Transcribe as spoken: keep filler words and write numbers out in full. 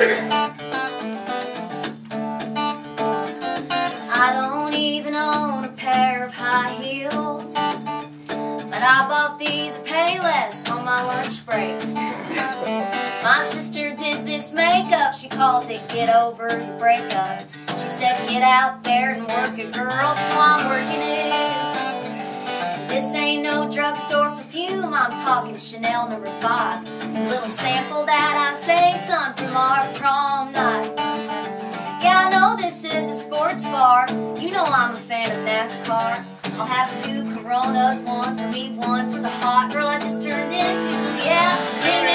I don't even own a pair of high heels, but I bought these at Payless on my lunch break. My sister did this makeup, she calls it get over your breakup. She said get out there and work it, girl, so I'm working it. This ain't no drugstore perfume, I'm talking Chanel number five. A little sample that I say, son, from our prom night. Yeah, I know this is a sports bar, you know I'm a fan of NASCAR. I'll have two Coronas, one for me, one for the hot girl I just turned into. Yeah, give me